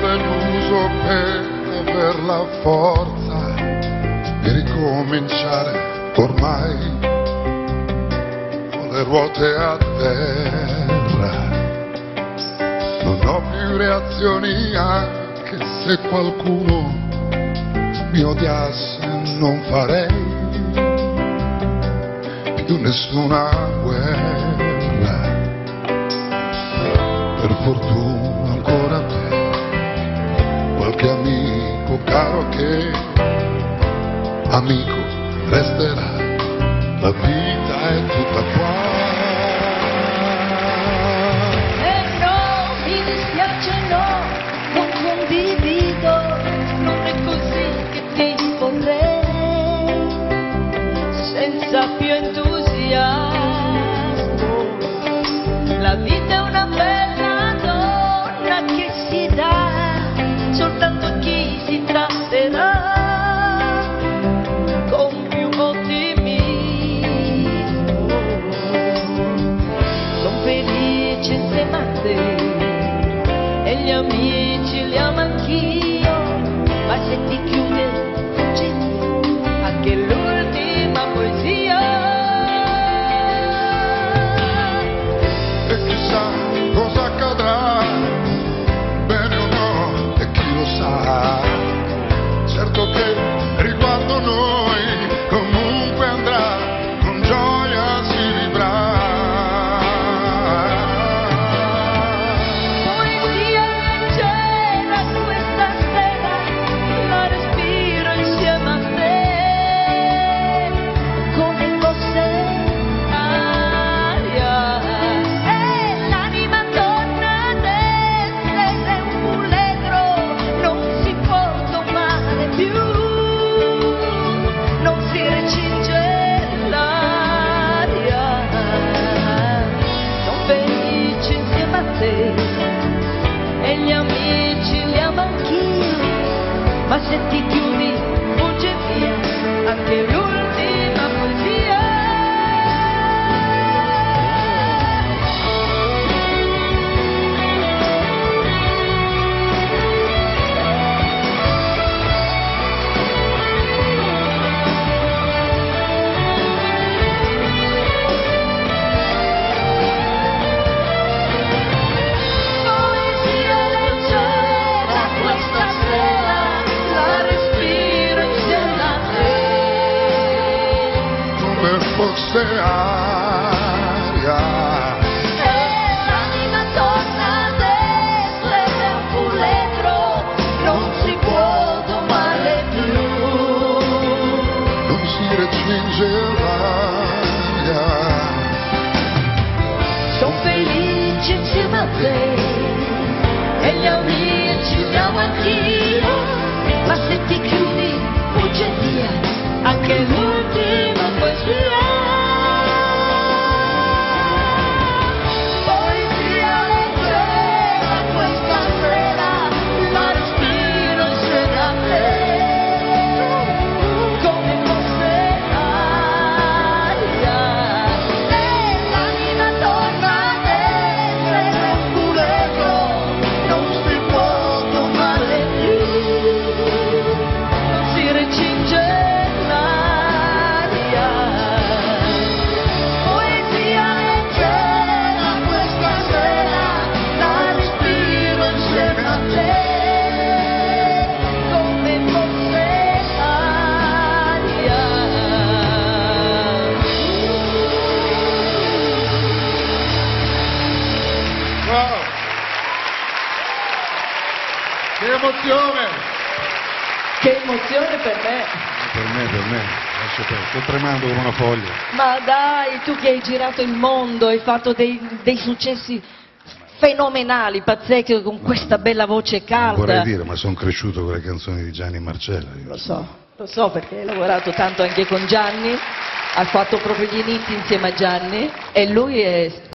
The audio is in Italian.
deluso per aver la forza di ricominciare ormai con le ruote a terra. Non ho più reazioni anche se qualcuno mi odiasse, non farei più nessuna guerra. Per fortuna ancora te, qualche amico caro che amico resterà, la vita è tutta qua. E no, mi dispiace, no, non condivido, non è così che ti vorrei, senza più entusiasmo. La vita è una bella donna che si dà soltanto a chi si tratterà con più ottimismo. Sono felice insieme a te e gli amici li amo anch'io, ma se ti chiude c'è anche l'ultima poesia. E chissà cosa accadrà, bene o no, e chi lo sa. Certo che riguardo noi comunque andrà, con gioia si vivrà. Poesia leggera questa sera, la respiro insieme a te, come fosse aria. E l'anima torna dentro ed è un puledro, non si può domare più, non si recinge l'aria. Sono felice insieme a te e gli amici li amo anch'io, ma se ti chiudi fugge via anche l'ultima poesia. Poesia leggera questa sera, la respiro insieme a te, Come fosse aria. e l'anima torna dentro ed è un puledro, non si può domare più. Non si recinge l'aria. Sono felice insieme a te e gli amici li amo anch'io, ma se ti chiudi fugge via anche l'ultima poesia. Poesia leggera questa sera, la respiro insieme a te, come fosse aria. E l'anima torna dentro ed è un puledro, non si può domare più, non si recinge l'aria. Poesia leggera questa sera, la respiro insieme a te, come fosse aria. Wow! Che emozione! Che emozione per me! Per me, lascia perdere, sto tremando come una foglia. Ma dai, tu che hai girato il mondo, hai fatto dei successi fenomenali, pazzeschi, con questa bella voce calda. Vorrei dire, ma sono cresciuto con le canzoni di Gianni e Marcella. Lo so perché hai lavorato tanto anche con Gianni, hai fatto proprio gli inizi insieme a Gianni e lui è